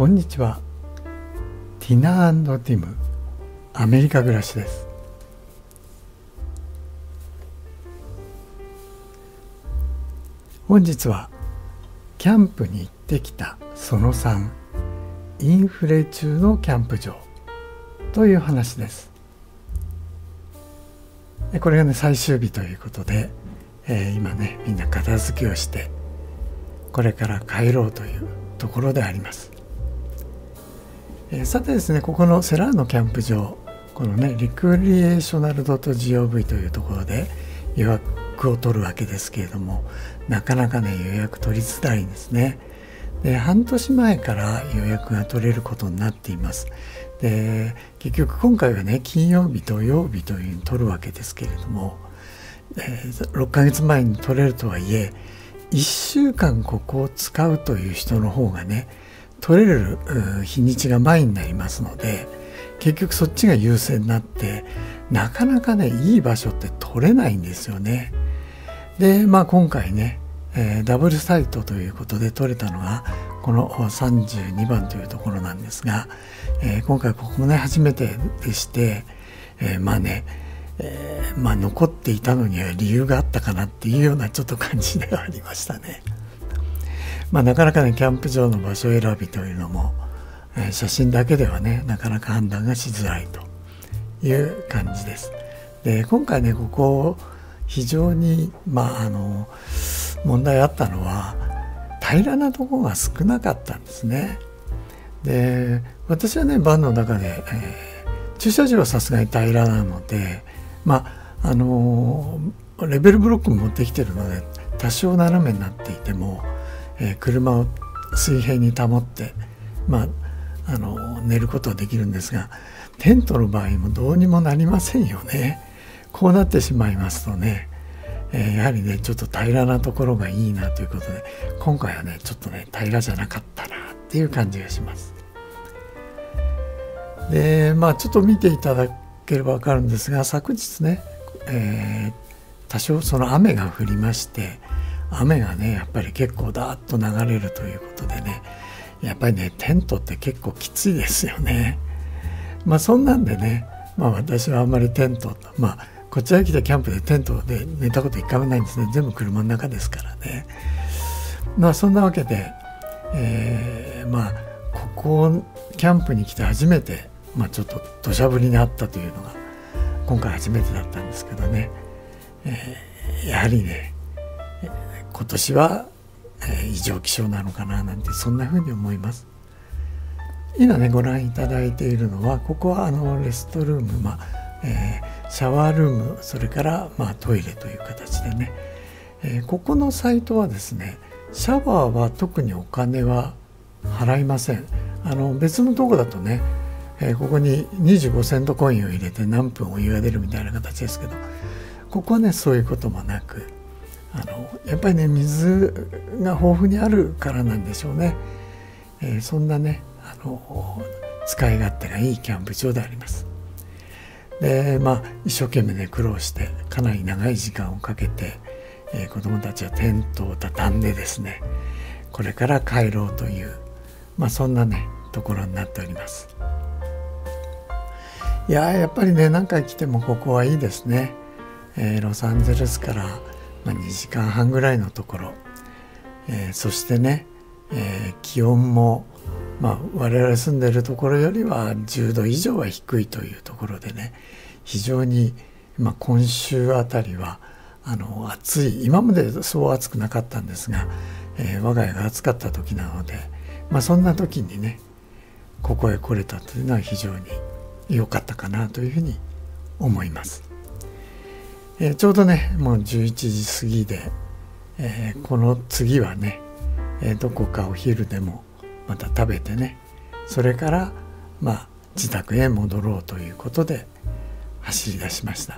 こんにちは。ティナ&ティム、アメリカ暮らしです。本日はキャンプに行ってきたその3、インフレ中のキャンプ場という話です。これがね、最終日ということで、今ね、みんな片付けをしてこれから帰ろうというところであります。さてですね、ここのセラーノキャンプ場、このね、リクリエーショナル.gov というところで予約を取るわけですけれども、なかなかね、予約取りづらいんですね。で、半年前から予約が取れることになっています。で、結局今回はね、金曜日土曜日というふうに取るわけですけれども、6ヶ月前に取れるとはいえ、1週間ここを使うという人の方がね、取れる日にちが前になりますので、結局そっちが優先になって、なかなかね、いい場所って取れないんですよね。で、今回ね、ダブルサイトということで取れたのがこの32番というところなんですが、今回ここもね、初めてでして、残っていたのには理由があったかなっていうようなちょっと感じではありましたね。なかなかね、キャンプ場の場所選びというのも、写真だけではね、なかなか判断がしづらいという感じです。で、今回ね、ここ非常に問題あったのは、平らなところが少なかったんですね。で、私はね、バンの中で、駐車場はさすがに平らなので、レベルブロックも持ってきてるので、多少斜めになっていても、車を水平に保って、寝ることはできるんですが、テントの場合もどうにもなりませんよね。こうなってしまいますとね、やはりね、ちょっと平らなところがいいなということで、今回はね、ちょっとね、平らじゃなかったなっていう感じがします。で、ちょっと見ていただければ分かるんですが、昨日ね、多少その雨が降りまして、雨がね、やっぱり結構ダーッと流れるということでね、やっぱりね、テントって結構きついですよね。そんなんでね、私はあんまりテント、こちらに来てキャンプでテントで寝たこと一回もないんですね。全部車の中ですからね。そんなわけで、ここキャンプに来て初めて、ちょっと土砂降りにあったというのが今回初めてだったんですけどね、やはりね、今年は異常気象なのかななんて、そんな風に思います。今ね、ご覧いただいているのは、ここはレストルーム、シャワールーム、それからトイレという形でね、ここのサイトはですね、シャワーは特にお金は払いません。別のとこだとね、ここに25セントコインを入れて何分お湯が出るみたいな形ですけど、ここはね、そういうこともなく、やっぱりね、水が豊富にあるからなんでしょうね。そんなね、使い勝手がいいキャンプ場であります。で、一生懸命ね、苦労してかなり長い時間をかけて、子どもたちはテントを畳んでですね、これから帰ろうという、そんなね、ところになっております。やっぱりね、何回来てもここはいいですね。ロサンゼルスから2時間半ぐらいのところ、そしてね、気温も、我々住んでいるところよりは10度以上は低いというところでね、非常に、今週あたりは暑い、今までそう暑くなかったんですが、我が家が暑かった時なので、そんな時にね、ここへ来れたというのは非常に良かったかなというふうに思います。ちょうどね、もう11時過ぎで、この次はね、どこかお昼でもまた食べてね、それから自宅へ戻ろうということで走り出しました。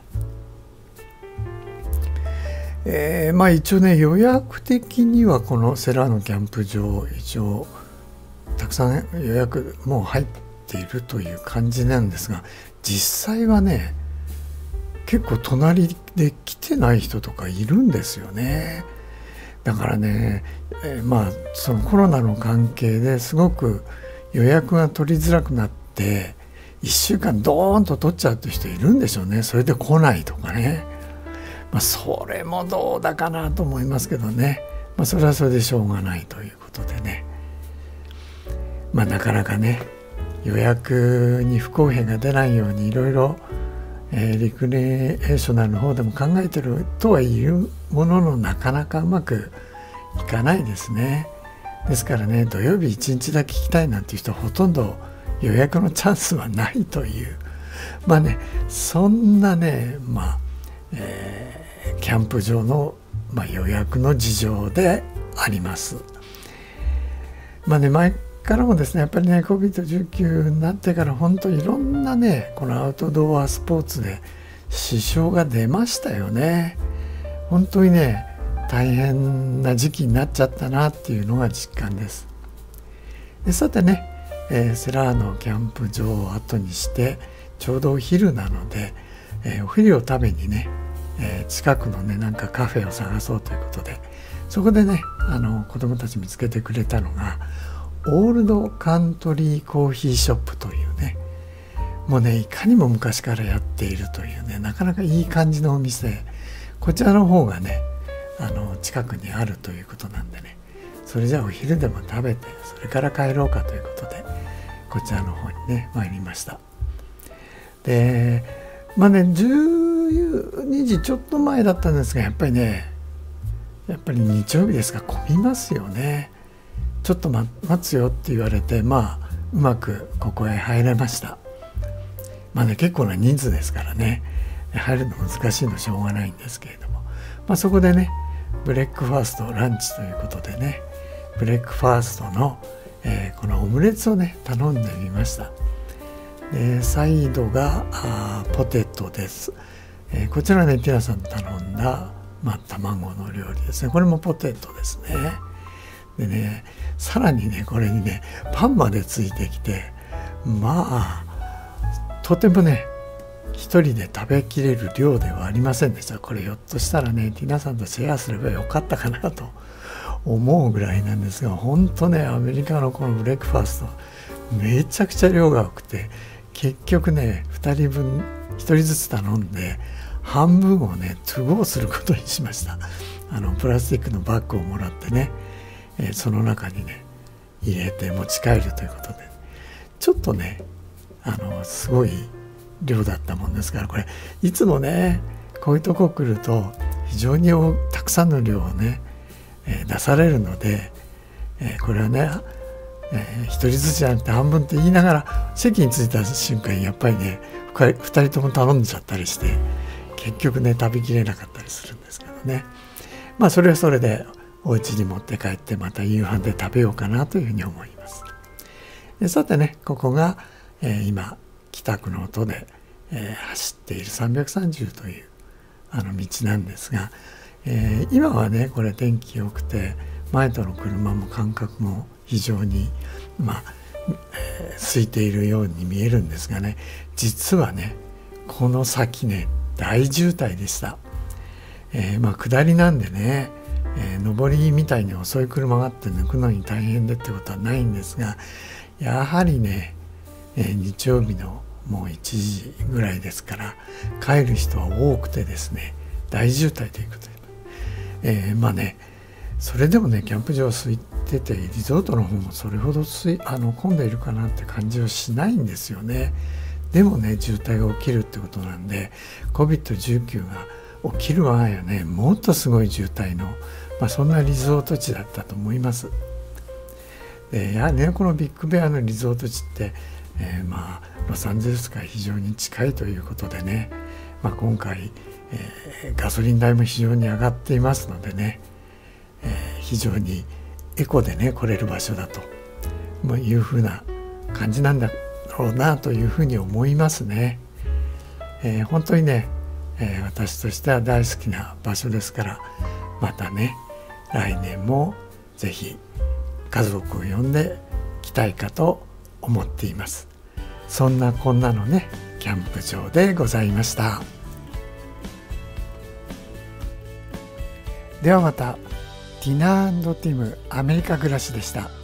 一応ね、予約的にはこのセラーノキャンプ場、一応たくさん予約もう入っているという感じなんですが、実際はね、結構隣で来てない人とかいるんですよね。だからね、そのコロナの関係ですごく予約が取りづらくなって1週間ドーンと取っちゃうって人いるんでしょうね。それで来ないとかね、それもどうだかなと思いますけどね、それはそれでしょうがないということでね、なかなかね予約に不公平が出ないようにいろいろリクリエーショナルの方でも考えてるとはいうものの、なかなかうまくいかないですね。ですからね、土曜日1日だけ来たいなんていう人はほとんど予約のチャンスはないという、そんなね、キャンプ場の、予約の事情であります。前からもですね、やっぱりね COVID-19 になってから本当にいろんなねこのアウトドアスポーツで支障が出ましたよね。本当にね大変な時期になっちゃったなっていうのが実感です。でさてね、セラーのキャンプ場を後にしてちょうどお昼なので、お昼を食べにね、近くのねなんかカフェを探そうということで、そこでね子供たち見つけてくれたのがオールドカントリーコーヒーショップというね、もうねいかにも昔からやっているというね、なかなかいい感じのお店、こちらの方がね近くにあるということなんでね、それじゃあお昼でも食べてそれから帰ろうかということでこちらの方にね参りました。で12時ちょっと前だったんですが、やっぱり日曜日ですが混みますよね。ちょっと待つよって言われて、うまくここへ入れました。結構な人数ですからね入るの難しいのしょうがないんですけれども、そこでねブレックファーストランチということでね、ブレックファーストの、このオムレツをね頼んでみました。でサイドがポテトです。こちらはねティナさんと頼んだ、卵の料理ですね。これもポテトですね。でねさらにねこれにねパンまでついてきて、とてもね一人で食べきれる量ではありませんでした。これひょっとしたらねティナさんとシェアすればよかったかなと思うぐらいなんですが、本当ねアメリカのこのブレックファーストめちゃくちゃ量が多くて、結局ね2人分1人ずつ頼んで半分をねトゥゴーすることにしました。プラスチックのバッグをもらってね、その中にね入れて持ち帰るということで、ちょっとねすごい量だったもんですから、これいつもねこういうとこ来ると非常にたくさんの量をね、出されるので、これはね、1人ずつじゃなくて半分って言いながら席に着いた瞬間やっぱりね2人とも頼んじゃったりして結局ね食べきれなかったりするんですけどね、それはそれでお家に持って帰ってまた夕飯で食べようかなというふうに思います。でさてねここが、今北区の音で、走っている330という道なんですが、今はねこれ天気良くて前との車も間隔も非常に空いているように見えるんですがね、実はねこの先ね大渋滞でした。下りなんでね、上りみたいに遅い車があって抜くのに大変でってことはないんですが、やはりね、日曜日のもう1時ぐらいですから帰る人は多くてですね大渋滞ということで、それでもねキャンプ場空いててリゾートの方もそれほど混んでいるかなって感じはしないんですよね。でもね渋滞が起きるってことなんで COVID-19 が起きる前はねもっとすごい渋滞の、そんなリゾート地だったと思います。でやはりねこのビッグベアのリゾート地って、ロサンゼルスから非常に近いということでね、今回、ガソリン代も非常に上がっていますのでね、非常にエコでね来れる場所だというふうな感じなんだろうなというふうに思いますね。本当にね、私としては大好きな場所ですから、またね来年もぜひ家族を呼んで来たいかと思っています。そんなこんなのねキャンプ場でございました。ではまた。ティナ&ティムアメリカ暮らしでした。